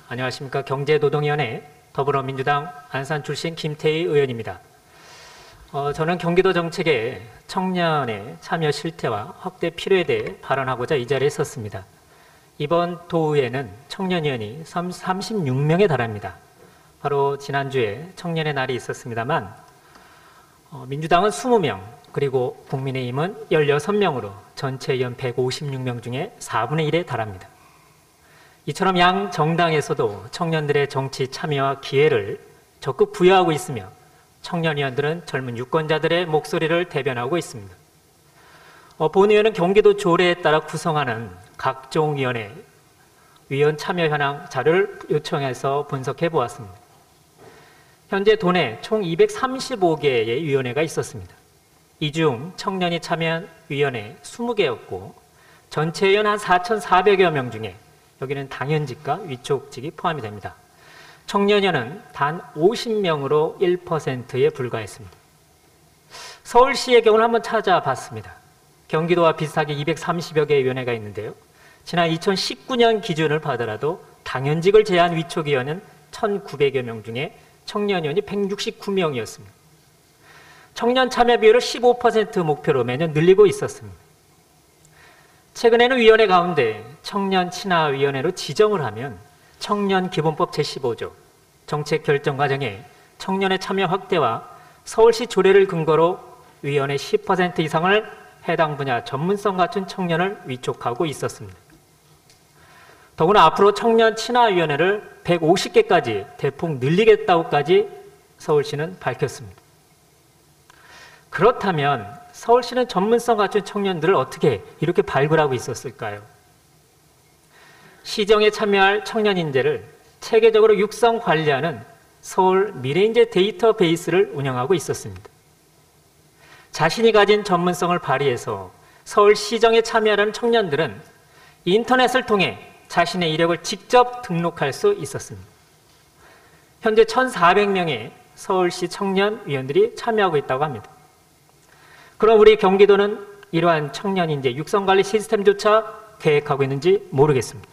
안녕하십니까. 경제노동위원회 더불어민주당 안산 출신 김태희 의원입니다. 저는 경기도 정책의 청년의 참여 실태와 확대 필요에 대해 발언하고자 이 자리에 섰습니다. 이번 도의회는 청년위원이 36명에 달합니다. 바로 지난주에 청년의 날이 있었습니다만 민주당은 20명, 그리고 국민의힘은 16명으로 전체 의원 156명 중에 4분의 1에 달합니다. 이처럼 양 정당에서도 청년들의 정치 참여와 기회를 적극 부여하고 있으며 청년위원들은 젊은 유권자들의 목소리를 대변하고 있습니다. 본의원은 경기도 조례에 따라 구성하는 각종 위원회 위원 참여 현황 자료를 요청해서 분석해 보았습니다. 현재 도내 총 235개의 위원회가 있었습니다. 이 중 청년이 참여한 위원회 20개였고 전체 의원 한 4,400여 명 중에 여기는 당연직과 위촉직이 포함이 됩니다. 청년위원은 단 50명으로 1%에 불과했습니다. 서울시의 경우는 한번 찾아봤습니다. 경기도와 비슷하게 230여 개의 위원회가 있는데요. 지난 2019년 기준을 봐더라도 당연직을 제한 위촉위원은 1,900여 명 중에 청년위원이 169명이었습니다. 청년 참여 비율을 15% 목표로 매년 늘리고 있었습니다. 최근에는 위원회 가운데 청년 친화위원회로 지정을 하면 청년기본법 제15조 정책 결정 과정에 청년의 참여 확대와 서울시 조례를 근거로 위원회 10% 이상을 해당 분야 전문성 갖춘 청년을 위촉하고 있었습니다. 더구나 앞으로 청년 친화위원회를 150개까지 대폭 늘리겠다고까지 서울시는 밝혔습니다. 그렇다면 서울시는 전문성 갖춘 청년들을 어떻게 이렇게 발굴하고 있었을까요? 시정에 참여할 청년 인재를 체계적으로 육성 관리하는 서울 미래인재 데이터베이스를 운영하고 있었습니다. 자신이 가진 전문성을 발휘해서 서울 시정에 참여하는 청년들은 인터넷을 통해 자신의 이력을 직접 등록할 수 있었습니다. 현재 1,400명의 서울시 청년위원들이 참여하고 있다고 합니다. 그럼 우리 경기도는 이러한 청년 인재 육성관리 시스템조차 계획하고 있는지 모르겠습니다.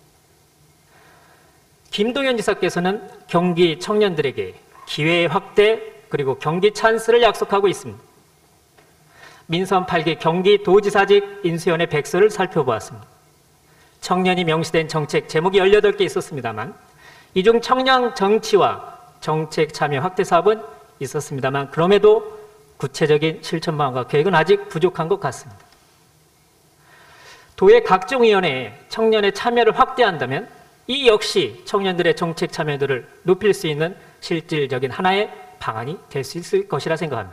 김동연 지사께서는 경기 청년들에게 기회 확대 그리고 경기 찬스를 약속하고 있습니다. 민선 8기 경기도지사직 인수위원회 백서를 살펴보았습니다. 청년이 명시된 정책 제목이 18개 있었습니다만 이 중 청년 정치와 정책 참여 확대 사업은 있었습니다만 그럼에도 구체적인 실천 방안과 계획은 아직 부족한 것 같습니다. 도의 각종 위원회에 청년의 참여를 확대한다면 이 역시 청년들의 정책 참여도를 높일 수 있는 실질적인 하나의 방안이 될 수 있을 것이라 생각합니다.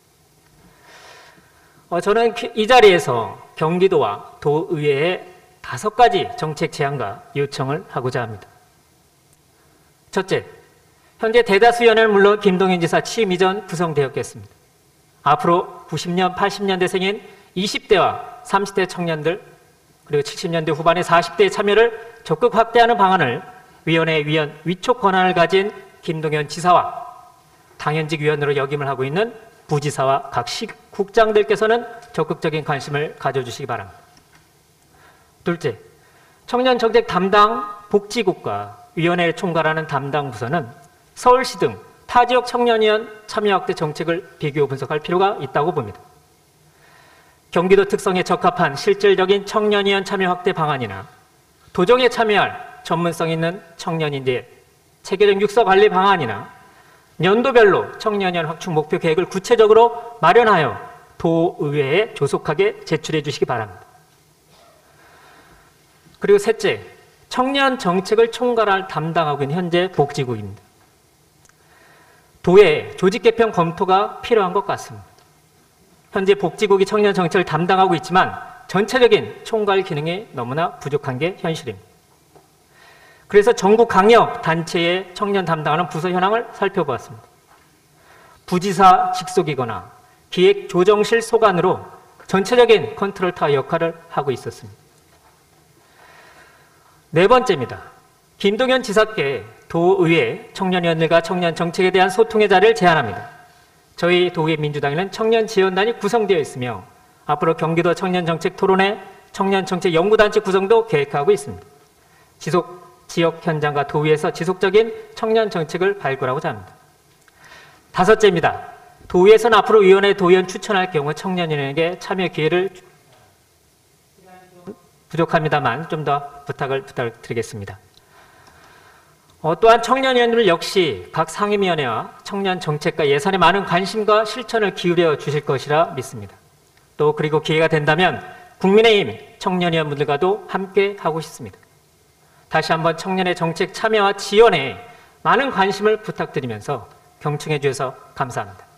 저는 이 자리에서 경기도와 도의회에 5가지 정책 제안과 요청을 하고자 합니다. 첫째, 현재 대다수 위원회는 물론 김동연 지사 취임 이전 구성되었겠습니다. 앞으로 90년, 80년대생인 20대와 30대 청년들 그리고 70년대 후반의 40대의 참여를 적극 확대하는 방안을 위원회 위원 위촉 권한을 가진 김동연 지사와 당연직 위원으로 역임을 하고 있는 부지사와 각 시국장들께서는 적극적인 관심을 가져주시기 바랍니다. 둘째, 청년 정책 담당 복지국과 위원회를 총괄하는 담당 부서는 서울시 등 타 지역 청년위원 참여 확대 정책을 비교 분석할 필요가 있다고 봅니다. 경기도 특성에 적합한 실질적인 청년위원 참여 확대 방안이나 도정에 참여할 전문성 있는 청년인재 체계적 육성 관리 방안이나 연도별로 청년위원 확충 목표 계획을 구체적으로 마련하여 도의회에 조속하게 제출해 주시기 바랍니다. 그리고 셋째, 청년 정책을 총괄할 담당하고 있는 현재 복지국입니다. 도의 조직 개편 검토가 필요한 것 같습니다. 현재 복지국이 청년 정책을 담당하고 있지만 전체적인 총괄 기능이 너무나 부족한 게 현실입니다. 그래서 전국 강력 단체의 청년 담당하는 부서 현황을 살펴보았습니다. 부지사 직속이거나 기획조정실 소관으로 전체적인 컨트롤 타워 역할을 하고 있었습니다. 네 번째입니다. 김동연 지사께 도의회 청년위원들과 청년 정책에 대한 소통의 자리를 제안합니다. 저희 도의회 민주당에는 청년 지원단이 구성되어 있으며 앞으로 경기도 청년 정책 토론회, 청년 정책 연구단체 구성도 계획하고 있습니다. 지속 지역 현장과 도의에서 지속적인 청년 정책을 발굴하고자 합니다. 다섯째입니다. 도의에서는 앞으로 위원회 도의원 추천할 경우 청년위원에게 참여 기회를 부족합니다만 좀 더 부탁드리겠습니다. 또한 청년위원들 역시 각 상임위원회와 청년 정책과 예산에 많은 관심과 실천을 기울여 주실 것이라 믿습니다. 또 그리고 기회가 된다면 국민의힘 청년위원분들과도 함께 하고 싶습니다. 다시 한번 청년의 정책 참여와 지원에 많은 관심을 부탁드리면서 경청해 주셔서 감사합니다.